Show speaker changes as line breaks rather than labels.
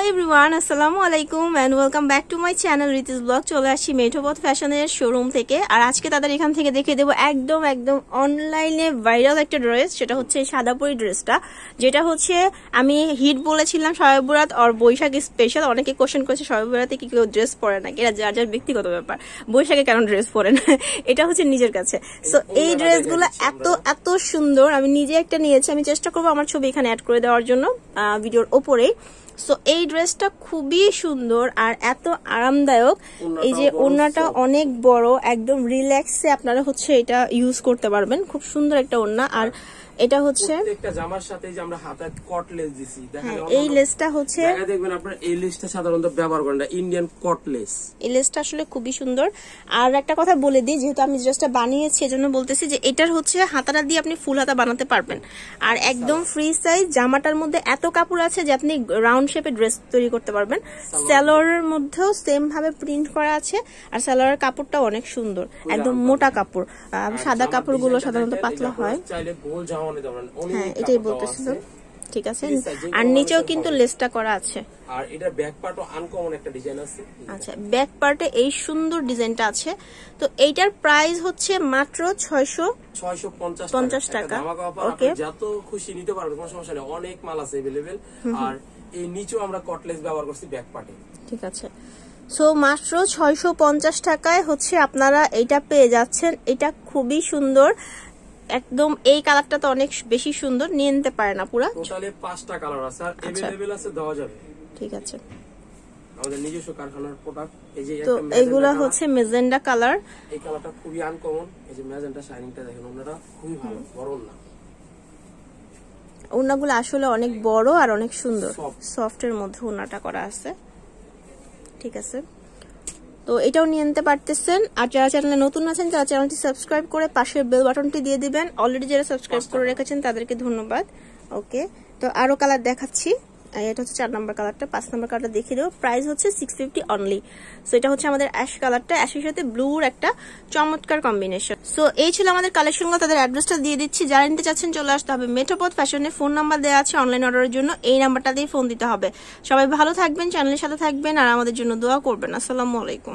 Everyone, আসসালামু আলাইকুম and welcome back to my channel Riti's blog. চলে আসছি মেঠোপথ ফ্যাশনের শোরুম থেকে। আর আজকে তাদের এখান থেকে দেখিয়ে দেবো একদম অনলাইনে ভাইরাল একটা ড্রেস। সেটা হচ্ছে সাদাপরি ড্রেসটা, যেটা হচ্ছে আমি হিট বলেছিলাম শবে বরাত আর বৈশাখ স্পেশাল। অনেকে কোশ্চেন করেছে শবে বরাতে কি কেউ ড্রেস পরে না, এটা যার যার ব্যক্তিগত ব্যাপার। বৈশাখে কেন ড্রেস পরে না এটা হচ্ছে নিজের কাছে। সো এই ড্রেসগুলো এত সুন্দর। আমি নিজে একটা নিয়েছি, আমি চেষ্টা করবো আমার ছবি এখানে অ্যাড করে দেওয়ার জন্য ভিডিওর ওপরেই। সো এই ড্রেসটা খুবই সুন্দর আর এত আরামদায়ক। এই যে ওড়নাটা অনেক বড়, একদম রিল্যাক্সে আপনারা হচ্ছে এটা ইউজ করতে পারবেন। খুব সুন্দর একটা ওড়না। আর এটা হচ্ছে
প্রত্যেকটা জামার সাথে যে আমরা হাতে কট লেস দিছি, দেখেন
এই লেসটা হচ্ছে
দেখবেন আপনারা এই লেসটা সাধারণত ব্যবহার করেন না, ইন্ডিয়ান কট লেস।
এই লেসটা আসলে খুবই সুন্দর। আর একটা কথা বলে দিই, যেহেতু আমি ড্রেসটা বানিয়েছি এজন্য বলতেছি যে এটার হচ্ছে হাতাটা দিয়ে আপনি ফুল হাতা বানাতে পারবেন। আর একদম ফ্রি সাইজ। জামাটার মধ্যে এত কাপড় আছে যে আপনি রাউন্ড শেপে ড্রেস তৈরি করতে পারবেন। সালোয়ারের মধ্যেও সেম ভাবে প্রিন্ট করা আছে। আর সালোয়ারের কাপড়টা অনেক সুন্দর, একদম মোটা কাপড়। সাদা কাপড়গুলো সাধারণত পাতলা হয়। হ্যাঁ, এটাই বলতেছিলাম। ঠিক আছে। আর নিচেও কিন্তু লেসটা করা আছে।
আর এটা ব্যাক পার্টও আনকমন একটা ডিজাইন আছে।
আচ্ছা, ব্যাক পার্টে এই সুন্দর ডিজাইনটা আছে। তো এইটার প্রাইস হচ্ছে মাত্র 650 টাকা।
ওকে, যত খুশি নিতে পারবেন, কোনো সমস্যা নেই, অনেক মাল আছে अवेलेबल। আর এই নিচেও আমরা কটলেস ব্যবহার করছি ব্যাক পার্টে।
ঠিক আছে। সো মাত্র 650 টাকায় হচ্ছে আপনারা এটা পেয়ে যাচ্ছেন। এটা খুবই সুন্দর, একদম এই কালারটা তো অনেক বেশি সুন্দর। নিয়ে নিতে পারে না পুরো।
টোটালি 5টা কালার আছে আর अवेलेबल আছে, দেওয়া যাবে।
ঠিক আছে।
আমাদের নিজস্ব কারখানার প্রোডাক্ট। এই যে
তো এগুলা হচ্ছে মেজেন্ডা কালার।
এই কালারটা খুবই আনকমন। এই যে মেজেন্ডা শাইনিংটা দেখেন, ওনাটা খুবই ভালো, বড় না।
ওনাগুলো আসলে অনেক বড় আর অনেক সুন্দর, সফটের মধ্যে ওনাটা করা আছে। ঠিক আছে। তো এটাও নিয়ে নিতে পারতেছেন। আর যারা চ্যানেলে নতুন আছেন তারা চ্যানেলটি সাবস্ক্রাইব করে পাশের বেল বাটনটি দিয়ে দিবেন। অলরেডি যারা সাবস্ক্রাইব করে রেখেছেন তাদেরকে ধন্যবাদ। ওকে, তো আরো কালার দেখাচ্ছি। এটা হচ্ছে 4 নম্বর কালারটা। 5 নম্বর কালারটা দেখিয়ে দেবো। প্রাইস হচ্ছে 650 অনলি। সো এটা হচ্ছে আমাদের অ্যাশ কালারটা, অ্যাশের সাথে ব্লুর একটা চমৎকার কম্বিনেশন। সো এই ছিল আমাদের কালেকশনগুলো। তাদের অ্যাড্রেসটা দিয়ে দিচ্ছি, যারা নিতে চাচ্ছেন চলে আসতে হবে মেঠোপথ ফ্যাশনে। ফোন নাম্বার দেওয়া আছে অনলাইন অর্ডারের জন্য, এই নাম্বারটা দিয়ে ফোন দিতে হবে। সবাই ভালো থাকবেন, চ্যানেলের সাথে থাকবেন আর আমাদের জন্য দোয়া করবেন। আসসালামু আলাইকুম।